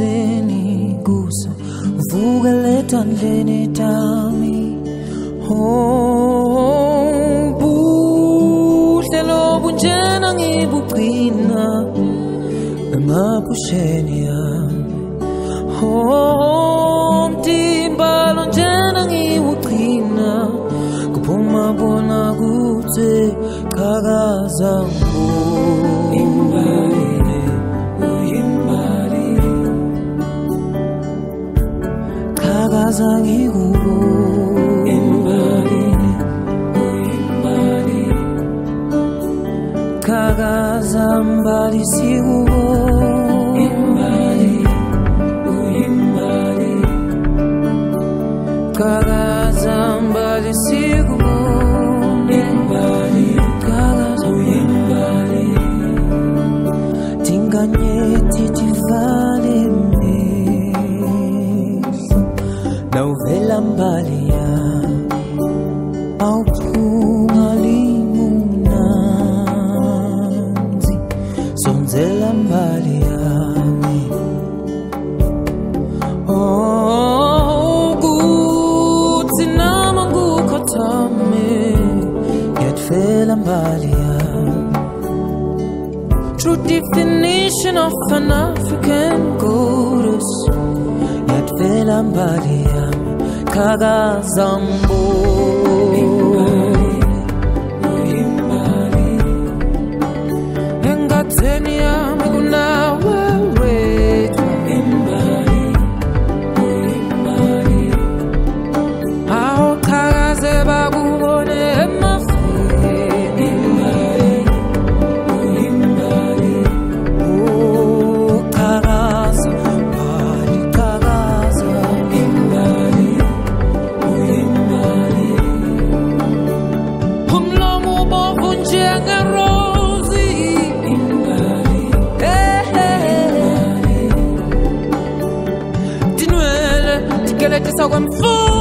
ekuseni kusa uvuka letandleni tami buhle lobunjena ngibugcina emabusheni yami mtimba lonjena ngiwugcina kuphuma bona kutse kakazangu imbalile uyimbalile kakazangikubo imbalile uyimbalile kakazambalisiubo imbalile uyimbalile kakazambalisiubo Novela mbali yami awuphuma limunanzi sonzela mbali yami kuthi nama ngukhothame yatfela mbali yami. True definition of an African goddess yatfela mbali yami kakazambo engatheni yami kunawe wedwa awuqhakaze bakubone emafeni I'm full.